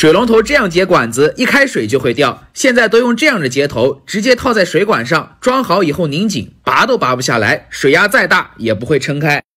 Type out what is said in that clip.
水龙头这样接管子，一开水就会掉。现在都用这样的接头，直接套在水管上，装好以后拧紧，拔都拔不下来，水压再大也不会撑开。